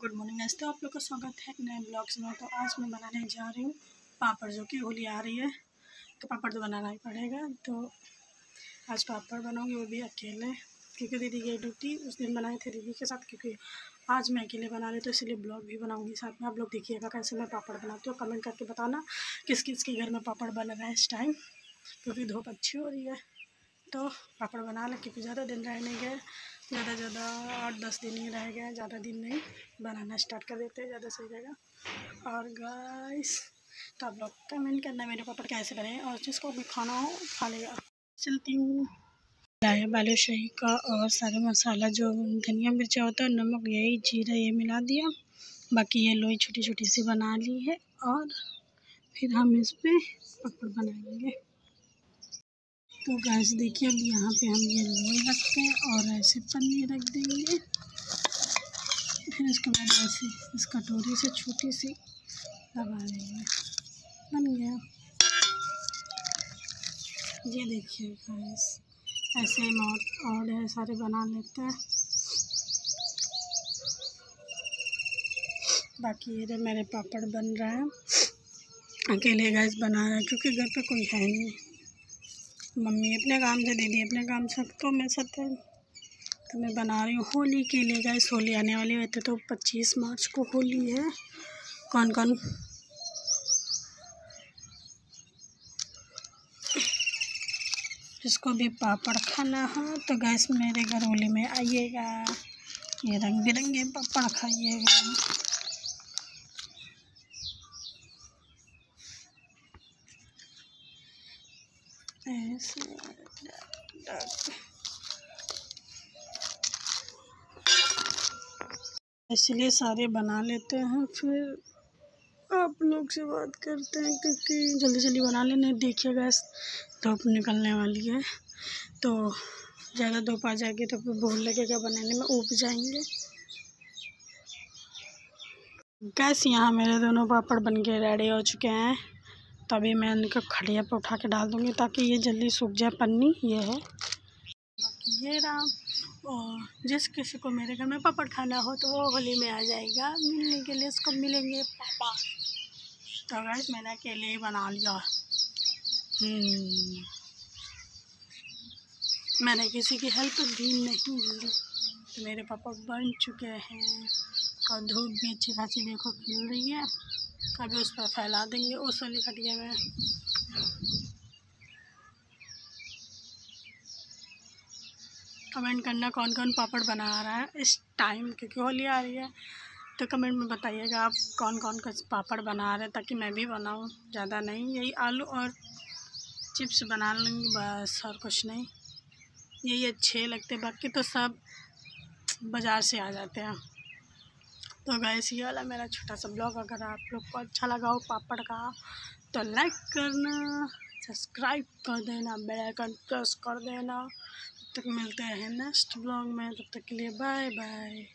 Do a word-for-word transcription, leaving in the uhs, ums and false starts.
Good morning guys. तो आप लोग का स्वागत है नए ब्लॉग्स में। तो आज मैं बनाने जा रही हूँ पापड़, जो कि होली आ रही है तो पापड़ तो बनाना ही पड़ेगा। तो आज पापड़ बनाऊँगी, वो भी अकेले, क्योंकि दीदी की ड्यूटी उस दिन बनाए थे दीदी के साथ, क्योंकि आज मैं अकेले बना रही तो इसलिए ब्लॉग भी बनाऊँगी साथ में। आप लोग देखिएगा कैसे मैं पापड़ बनाती हूँ। कमेंट करके बताना किस किस के घर में पापड़ बन रहा है इस टाइम, क्योंकि धूप अच्छी हो रही है। तो पापड़ बना लें, क्योंकि ज़्यादा दिन रह नहीं गए, ज़्यादा ज़्यादा आठ दस दिन ही रह गए, ज़्यादा दिन नहीं। बनाना स्टार्ट कर देते हैं, ज़्यादा सही रहेगा। और गाइस, तो आप लोग कमेंट करना मेरे पापड़ कैसे बने, और जिसको भी खाना हो खा लेगा। चलती हूँ। लाया बालूशाही का और सारा मसाला, जो धनिया मिर्चा होता है, नमक, यही जीरा, ये मिला दिया। बाकी ये लोई छोटी छोटी सी बना ली है, और फिर हम इस पर पापड़ बनाएंगे। तो गैस देखिए, अब यहाँ पे हम ये लोई रखते हैं और ऐसे पन्नी रख देंगे। फिर इसके बाद ऐसे इस कटोरी से छोटी सी लगा लेंगे, बन गया। ये देखिए गैस, ऐसे हम और और ढेर सारे बना लेते हैं। बाकी ये मेरे पापड़ बन रहा है, अकेले गैस बना रहा है, क्योंकि घर पे कोई है नहीं। मम्मी अपने काम से, दीदी अपने काम से, तो मैं साथ है। तो मैं बना रही हूँ होली के लिए गैस। होली आने वाली है, तो पच्चीस मार्च को होली है। कौन कौन जिसको भी पापड़ खाना हो तो गैस मेरे घर होली में आइएगा, ये रंग बिरंगे पापड़ खाइएगा। ऐसे इसलिए सारे बना लेते हैं, फिर आप लोग से बात करते हैं, क्योंकि जल्दी जल्दी बना लेने। देखिए गैस, धूप निकलने वाली है, तो ज़्यादा धूप आ जाएगी तो फिर भूल लगेगा बनाने में, उब जाएंगे। गैस यहाँ मेरे दोनों पापड़ बन के रेडी हो चुके हैं। तभी मैं इनको खड़िया पर उठा के डाल दूँगी, ताकि ये जल्दी सूख जाए। पन्नी ये है, ये रहा। और जिस किसी को मेरे घर में पापड़ खाना हो तो वो होली में आ जाएगा मिलने के लिए, उसको मिलेंगे पापा। तो गैस मैंने अकेले ही बना लिया, मैंने किसी की हेल्प भी नहीं ली। तो मेरे पापड़ बन चुके हैं, और धूप भी अच्छी खासी देखो खिल रही है। अभी उस पर फैला देंगे उस वाली खटिया में। कमेंट करना कौन कौन पापड़ बना रहा है इस टाइम, क्योंकि होली आ रही है। तो कमेंट में बताइएगा आप कौन कौन का पापड़ बना रहे हैं, ताकि मैं भी बनाऊं। ज़्यादा नहीं, यही आलू और चिप्स बना लूँगी बस, और कुछ नहीं। यही अच्छे लगते, बाकी तो सब बाज़ार से आ जाते हैं। तो गाइस, ये वाला मेरा छोटा सा ब्लॉग अगर आप लोग को अच्छा लगा हो पापड़ का, तो लाइक करना, सब्सक्राइब कर देना, बेल आइकन प्रेस कर देना। तब तक मिलते हैं नेक्स्ट ब्लॉग में, तब तक के लिए बाय बाय।